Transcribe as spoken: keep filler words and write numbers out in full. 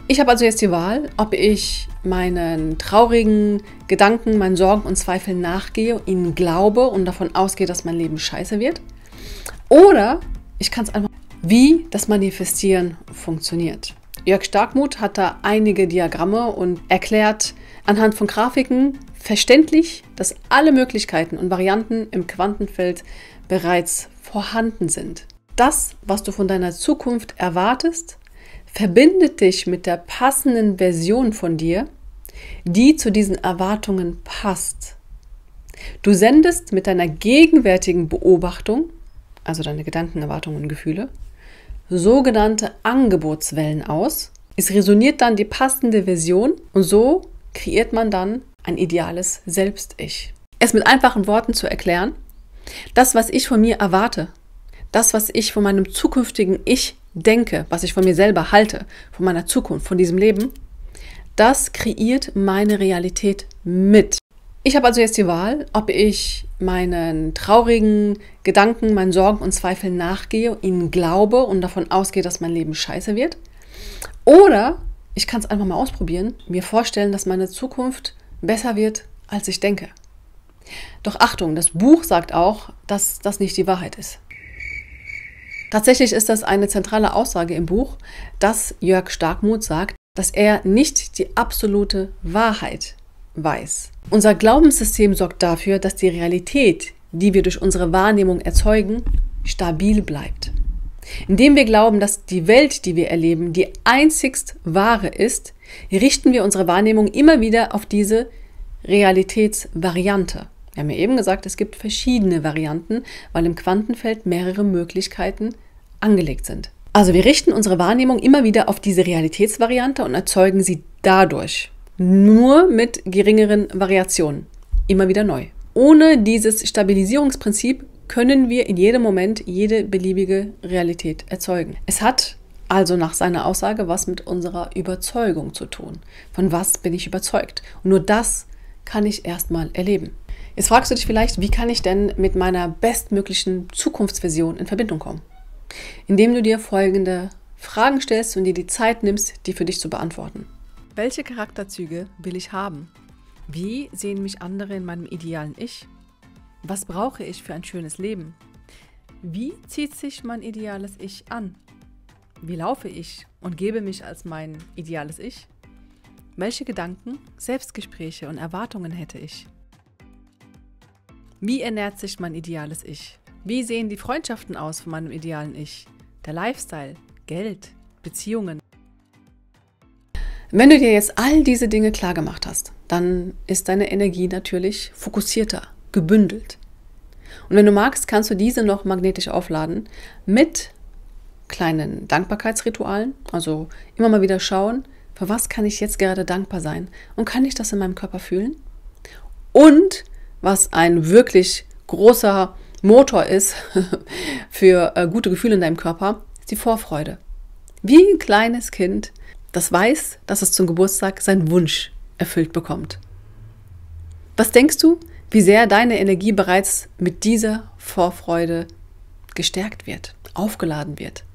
Ich habe also jetzt die Wahl, ob ich meinen traurigen Gedanken, meinen Sorgen und Zweifeln nachgehe, ihnen glaube und davon ausgehe, dass mein Leben scheiße wird. Oder ich kann es einfach, wie das Manifestieren funktioniert. Jörg Starkmuth hat da einige Diagramme und erklärt anhand von Grafiken verständlich, dass alle Möglichkeiten und Varianten im Quantenfeld bereits vorhanden sind. Das, was du von deiner Zukunft erwartest, verbindet dich mit der passenden Version von dir, die zu diesen Erwartungen passt. Du sendest mit deiner gegenwärtigen Beobachtung, also deine Gedanken, Erwartungen und Gefühle, sogenannte Angebotswellen aus. Es resoniert dann die passende Version und so kreiert man dann ein ideales Selbst-Ich. Es mit einfachen Worten zu erklären: Das, was ich von mir erwarte, das, was ich von meinem zukünftigen Ich denke, was ich von mir selber halte, von meiner Zukunft, von diesem Leben, das kreiert meine Realität mit. Ich habe also jetzt die Wahl, ob ich meinen traurigen Gedanken, meinen Sorgen und Zweifeln nachgehe, ihnen glaube und davon ausgehe, dass mein Leben scheiße wird. Oder ich kann es einfach mal ausprobieren, mir vorstellen, dass meine Zukunft besser wird, als ich denke. Doch Achtung, das Buch sagt auch, dass das nicht die Wahrheit ist. Tatsächlich ist das eine zentrale Aussage im Buch, dass Jörg Starkmuth sagt, dass er nicht die absolute Wahrheit weiß. Unser Glaubenssystem sorgt dafür, dass die Realität, die wir durch unsere Wahrnehmung erzeugen, stabil bleibt. Indem wir glauben, dass die Welt, die wir erleben, die einzigst wahre ist, richten wir unsere Wahrnehmung immer wieder auf diese Realitätsvariante. Wir haben ja eben gesagt, es gibt verschiedene Varianten, weil im Quantenfeld mehrere Möglichkeiten angelegt sind. Also wir richten unsere Wahrnehmung immer wieder auf diese Realitätsvariante und erzeugen sie dadurch. Nur mit geringeren Variationen. Immer wieder neu. Ohne dieses Stabilisierungsprinzip können wir in jedem Moment jede beliebige Realität erzeugen. Es hat also nach seiner Aussage was mit unserer Überzeugung zu tun. Von was bin ich überzeugt? Und nur das kann ich erstmal erleben. Jetzt fragst du dich vielleicht, wie kann ich denn mit meiner bestmöglichen Zukunftsvision in Verbindung kommen? Indem du dir folgende Fragen stellst und dir die Zeit nimmst, die für dich zu beantworten. Welche Charakterzüge will ich haben? Wie sehen mich andere in meinem idealen Ich? Was brauche ich für ein schönes Leben? Wie zieht sich mein ideales Ich an? Wie laufe ich und gebe mich als mein ideales Ich? Welche Gedanken, Selbstgespräche und Erwartungen hätte ich? Wie ernährt sich mein ideales Ich? Wie sehen die Freundschaften aus von meinem idealen Ich? Der Lifestyle, Geld, Beziehungen. Wenn du dir jetzt all diese Dinge klar gemacht hast, dann ist deine Energie natürlich fokussierter, gebündelt. Und wenn du magst, kannst du diese noch magnetisch aufladen mit kleinen Dankbarkeitsritualen. Also immer mal wieder schauen, für was kann ich jetzt gerade dankbar sein und kann ich das in meinem Körper fühlen? Und was ein wirklich großer Motor ist für äh, gute Gefühle in deinem Körper, ist die Vorfreude. Wie ein kleines Kind, das weiß, dass es zum Geburtstag seinen Wunsch erfüllt bekommt. Was denkst du, wie sehr deine Energie bereits mit dieser Vorfreude gestärkt wird, aufgeladen wird?